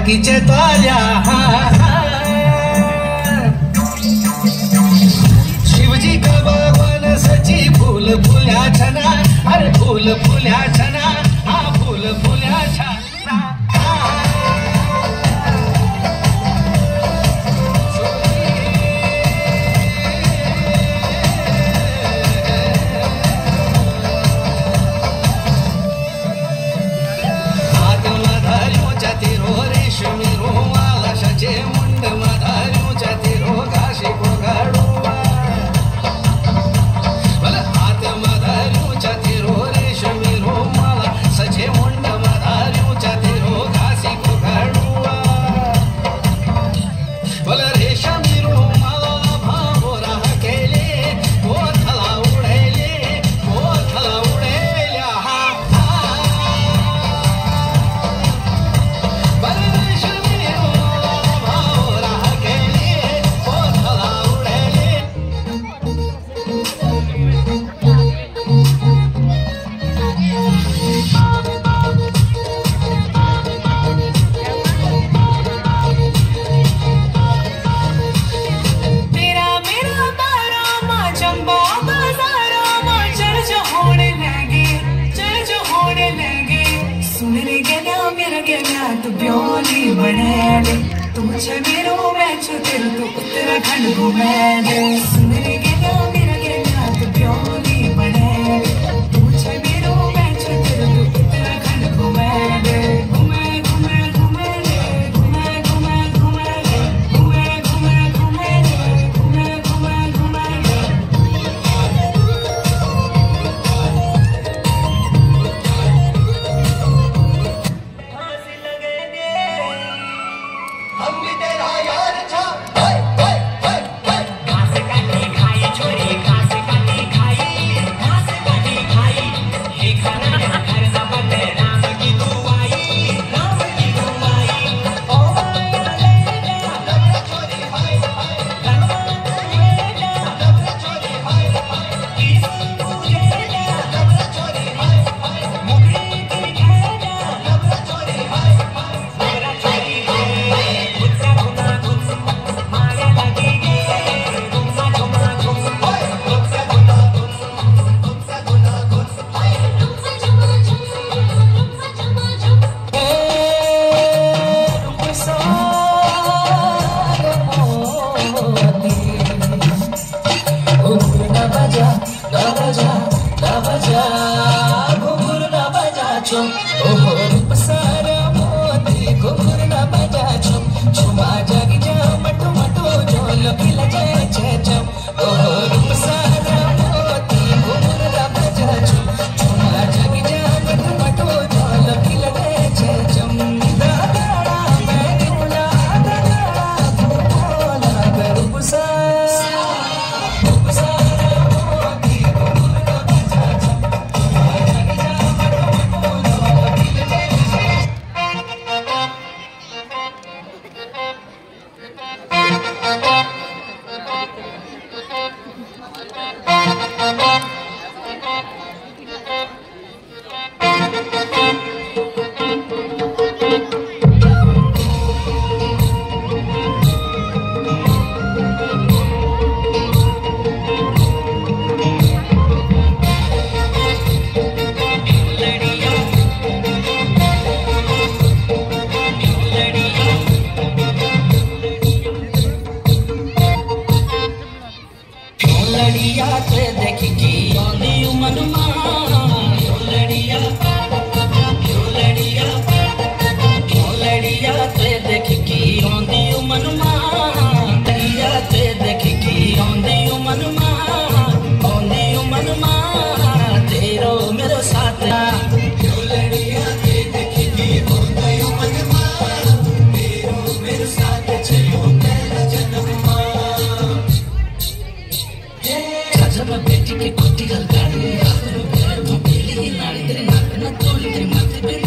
बागीचे तोल्या शिवजी का भगवान सची फूल फुल्या छना अरे फूल फुल्या छना हा फूल फुल्या छना तू ब्योली बने ले तू मेरो मैं तेरे तो उत्तराखंड घूमे ले सुनने के ना मेरा गया तू ब्योली बने ले तू मेरो मैं तेरे तो उत्तराखंड घूमे ले घूमे घूमे घूमे ले घूमे घूमे घूमे ले घूमे घूमे घूमे ले घूमे घूमे घूमे ले हम भी तेरा यार था घास काटी खाई छोरी घास काटी खाई घास काटी खाई हे खाना घर ना बने राम की दुआई ओ लबड़ा छोरी भाई लबड़ा छोरी भाई किस पूजे लबड़ा छोरी भाई मुखड़ी की घेरा लबड़ा छोरी भाई लबड़ा छोरी माया लगी घुमा घुमा घुम गुप्ता गुना गुप्ता गुना गुम गुप्ता झुमा झुम गुप्ता झुमा झुम घुंघरू ना बजा ना बजा ना बजा घुंघरू ना बजा चुम ओहो रूप सारा मोती घुंघरू ना बजा चुम झुमा जागी जा मटो मटो झोल खिला जाए चम ओहो रूप सारा मोती घुंघरू ना बजा चुम झुमा जागी जा मटो मटो झोल खिला जाए चम दादा मैं गिरला दादा बोला रूप सारा मोती घुंघरू ना बजा चुम झुमा जागी जा मटो मटो झोल खिला लड़िया ते देखी आंधी मनमा लड़िया ते देखी आंधी मनमा लड़िया ते देखी आंधी मनमा तेरो मेरो साथ लड़िया ते देखी आंधी मनमा तेरो मेरो साथ चलो पहला जन्म जब बेटी के कुटी गल गाड़ी तो बेली नाड़ी तेरे नाक न तोड़ी तेरे माथे पे